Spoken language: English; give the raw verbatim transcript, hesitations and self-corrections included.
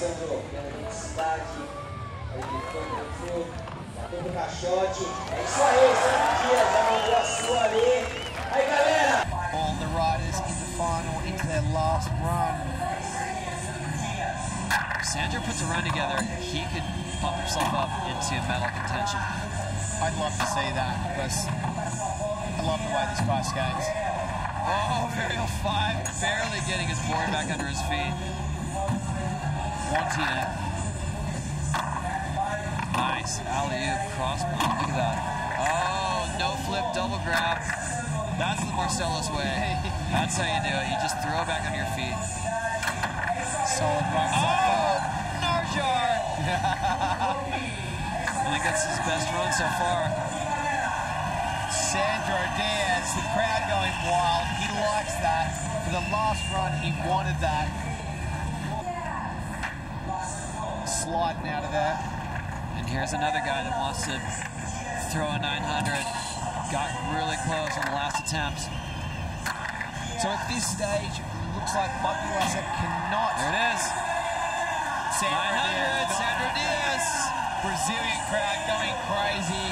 Sandro, pela intensidade, a gritando no fio, batendo o caixote. É isso aí, Sandro Dias, já mandou a sua ali. Aí, galera! All the riders in the final into their last run. Sandro puts a run together, he could pump himself up into medal contention. I'd love to see that because I love the way this guy skates. Oh, Varial five, barely getting his board back under his feet. Wanting it. Nice, alley-oop, cross bump, look at that. Oh, no flip, double grab. That's the Marcellus way. That's how you do it, you just throw back on your feet. Solid run. Oh, Narjar! I think that's his best run so far. Sandro Dias, the crowd going wild. He likes that. For the last run, he wanted that. Sliding out of there. And here's another guy that wants to throw a nine hundred. Got really close on the last attempt. So at this stage, it looks like Iguaçu cannot. There it is. Sandro nine hundred, Dias. Sandro Dias. Brazilian crowd going crazy.